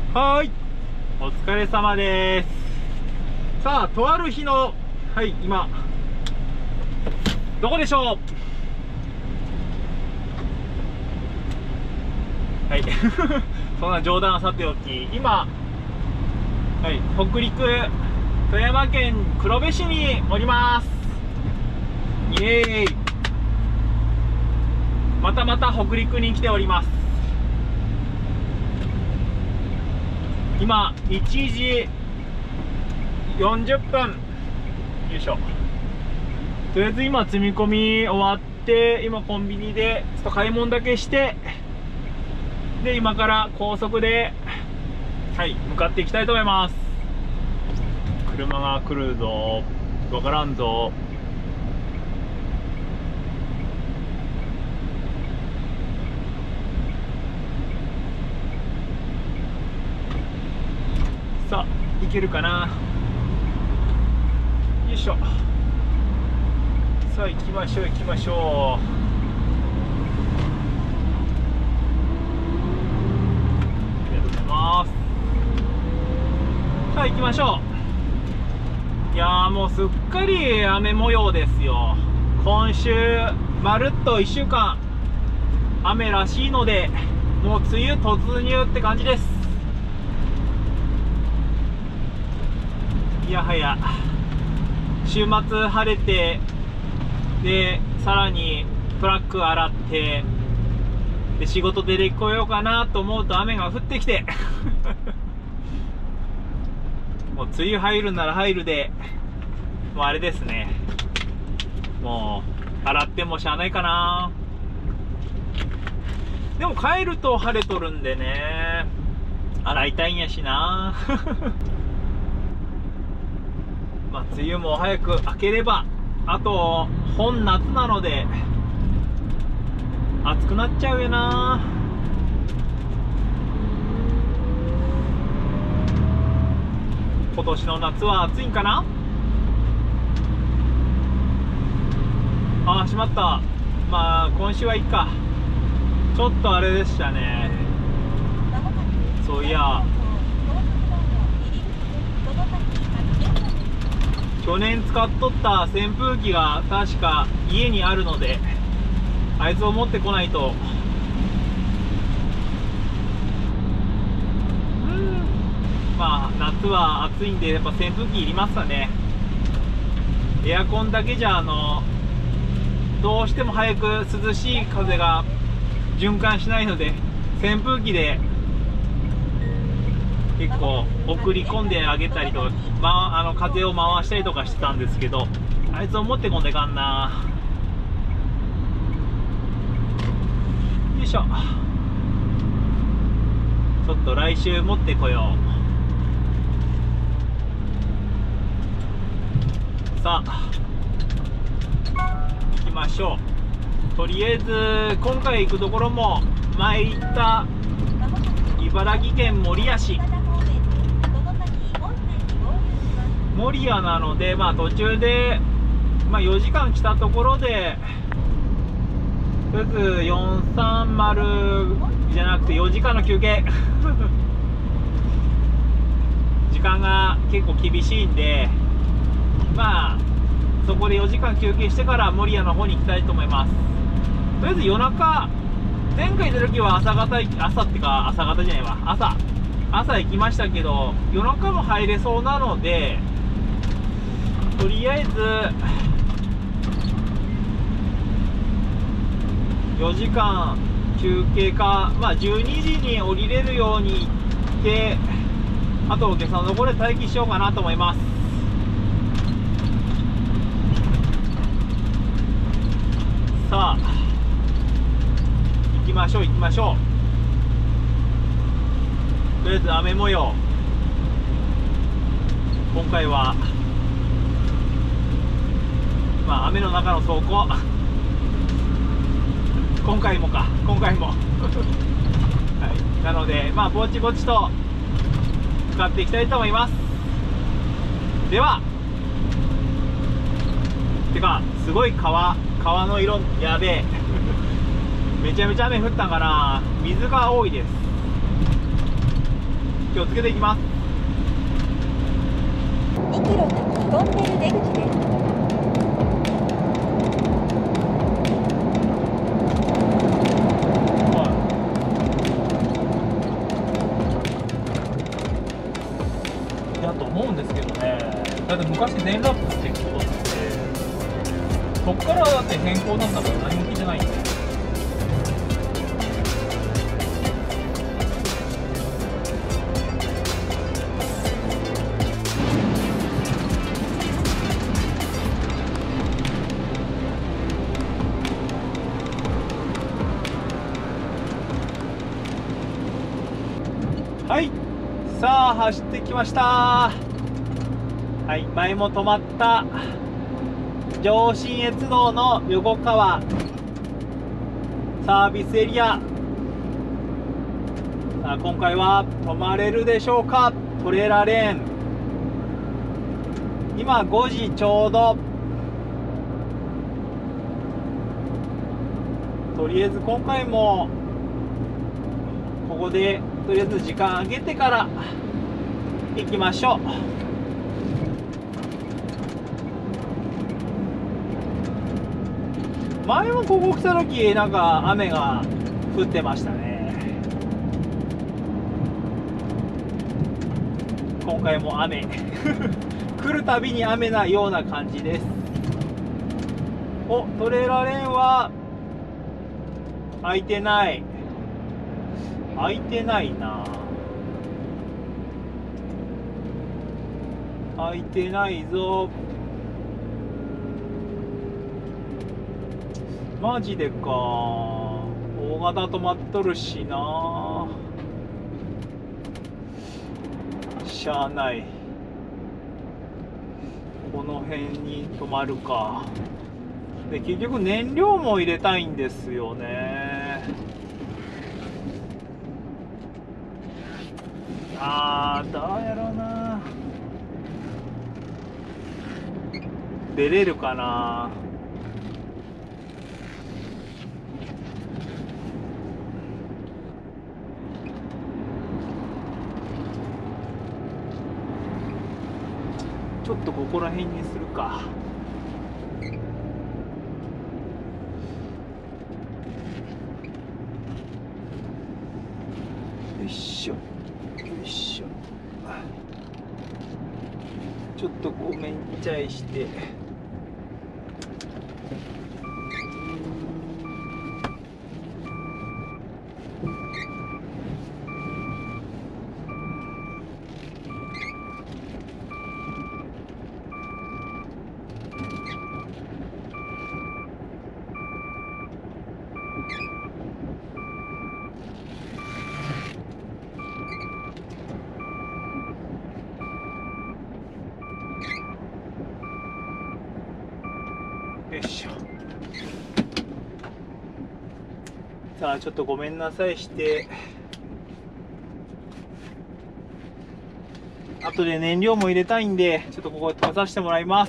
はーい、お疲れ様です。さあ、とある日の、はい、今、どこでしょう。はい、そんな冗談はさておき、今、はい、北陸、富山県黒部市におります。イエーイ。またまた北陸に来ております。今1時40分。よいしょ。とりあえず今積み込み終わって、今コンビニでちょっと買い物だけして、で今から高速で、はい、向かっていきたいと思います。車が来るぞ、わからんぞ。さあ、行けるかな。よいしょ。さあ、行きましょう行きましょう。ありがとうございます。さあ、行きましょう。いやー、もうすっかり雨模様ですよ。今週まるっと1週間雨らしいので、もう梅雨突入って感じです。いやはや週末晴れて、でさらにトラック洗って、で仕事で出こようかなと思うと雨が降ってきてもう梅雨入るなら入るで、もうあれですね、もう洗ってもしゃあないかな。でも帰ると晴れとるんでね、洗いたいんやしなまあ梅雨も早く明ければ、あと本夏なので暑くなっちゃうよな。今年の夏は暑いんかな。ああ、しまった。まあ今週はいいか。ちょっとあれでしたね。そういや、去年使っとった扇風機が確か家にあるので、あいつを持ってこないと。まあ夏は暑いんでやっぱ扇風機いりますわね。エアコンだけじゃどうしても早く涼しい風が循環しないので、扇風機で結構送り込んであげたりとか、風を回したりとかしてたんですけど、あいつを持ってこんでかんな。よいしょ。ちょっと来週持ってこよう。さあ行きましょう。とりあえず今回行くところも前行った茨城県守谷市、守谷なので、まあ途中で、4時間来たところで、とりあえず430じゃなくて4時間の休憩時間が結構厳しいんで、まあそこで4時間休憩してから守谷の方に行きたいと思います。とりあえず夜中、前回行った時は朝ってか朝方じゃないわ、朝行きましたけど、夜中も入れそうなので、とりあえず4時間休憩か、12時に降りれるように行って、あと下山のところで待機しようかなと思います。さあ行きましょう。とりあえず雨模様、今回は雨の中の走行今回もはい、なのでぼちぼちと使っていきたいと思います。では、てかすごい川の色やべえめちゃめちゃ雨降ったから水が多いです。 気をつけていきます。 2キロ先トンネル出口です。 だと思うんですけどね。だって昔全ラップってことってそっからだって変更なんだから何も聞いてないんで。はい、さあ走ってきました。はい、前も止まった上信越道の横川サービスエリア。さあ今回は止まれるでしょうか。トレーラーレーン、今5時ちょうど。とりあえず今回もここでとりあえず時間上げてから行きましょう。前もここ来た時なんか雨が降ってましたね。今回も雨来るたびに雨なような感じです。お、トレーラーレーンは空いてない。空いてないな。空いてないぞ。マジでか。大型止まっとるしな。しゃあない。この辺に止まるか。で結局燃料も入れたいんですよね。どうやろうな。出れるかな。ちょっとここら辺にするか。よいしょよいしょ。ちょっとごめんちゃいして。よいしょ。さあちょっとごめんなさいして、後で燃料も入れたいんでちょっとここ止めさせてもらいます。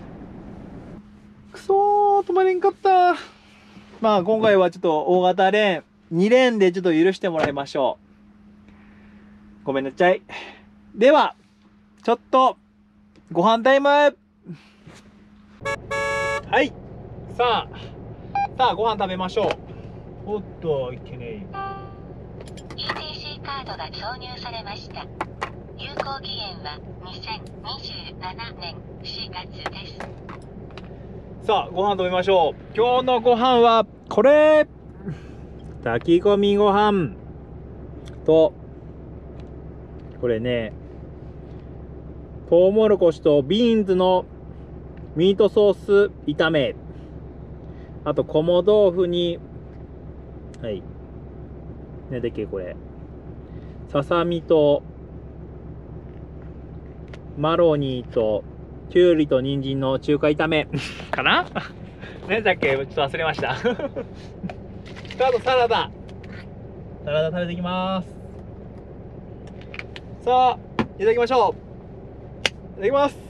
くそー、止まれんかった。まあ今回はちょっと大型レーン2レーンでちょっと許してもらいましょう。ごめんなさい。ではちょっとご飯タイム。はい、さあご飯食べましょう。おっといけねえ。 ETC カードが挿入されました。有効期限は2027年4月です。 さあご飯食べましょう。今日のご飯はこれ、炊き込みご飯とこれね、トウモロコシとビーンズのミートソース炒め、あとこも豆腐に、はいねでっけこれささみとマロニーときゅうりと人参の中華炒めかなねだっけ、ちょっと忘れましたあとサラダ食べていきます。さあいただきましょう。いただきます。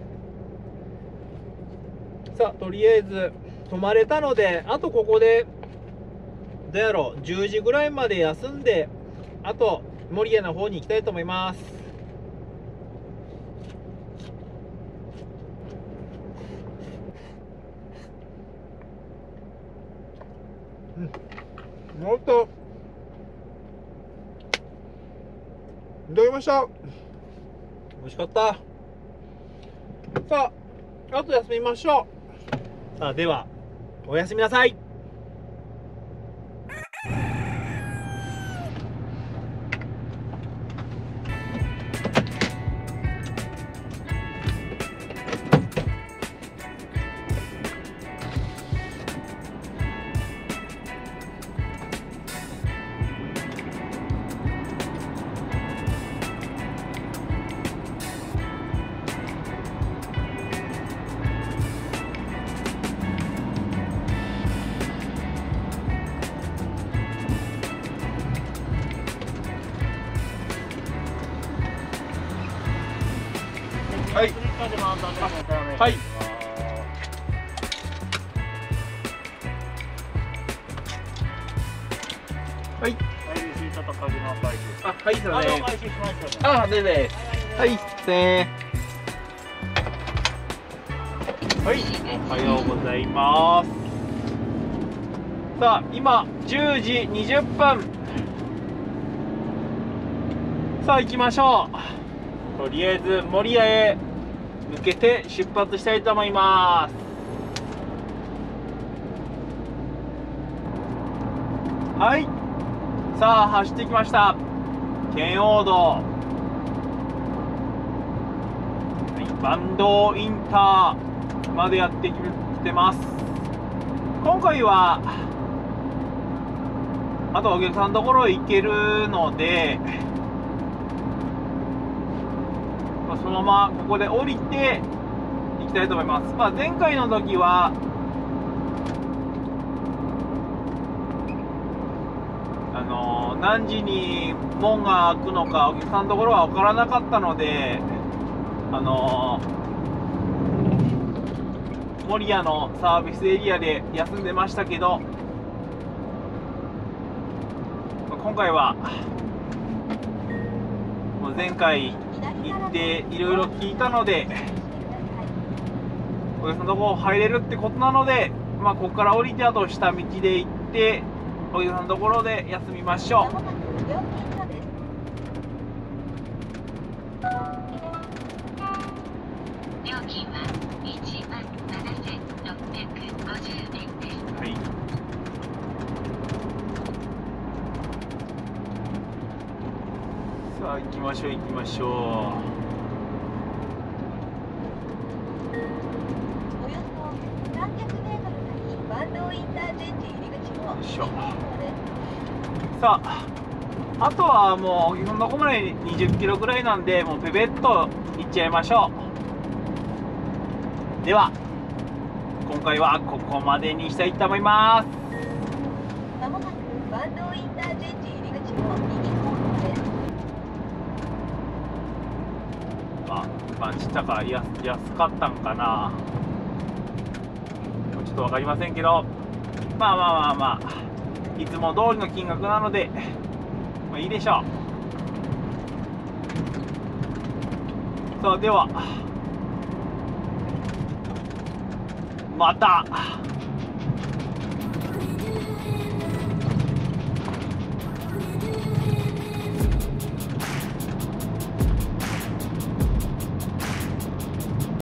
さあとりあえず泊まれたので、あとここでどうやろう10時ぐらいまで休んで、あと守谷の方に行きたいと思います。もっといただきました。美味しかった。さあ、あと休みましょう。さあ、ではおやすみなさい。はい。はい。はい。あ、はい、すいません。あ、でです。はい、せー。はい、おはようございます。さあ、今10時20分。さあ、行きましょう。とりあえず守谷へ向けて出発したいと思います。はい、さあ走ってきました。圏央道、坂東インターまでやってきてます。今回はあとお客さんのところへ行けるので、そのままここで降りていきたいと思います。前回の時は何時に門が開くのかお客さんのところは分からなかったので、守谷のサービスエリアで休んでましたけど、今回はもう前回行っていろいろ聞いたので、お客さんのところ入れるってことなので、ここから降りてあと下道で行ってお客さんのところで休みましょう。 料金は17,650円です。 はい。さあ、行きましょう行きましょう。 およそ300メートル先、坂東インターチェンジ入り口を右方向です。 さあ、あとはもうそんなこまで20キロぐらいなんで、もうペペッと行っちゃいましょう。では今回はここまでにしたいと思います。 まもなく坂東インターチェンジ入り口を右方向です。 ちっちゃか安かったんかな、ちょっと分かりませんけど、いつも通りの金額なので、いいでしょう。さあ、ではまた。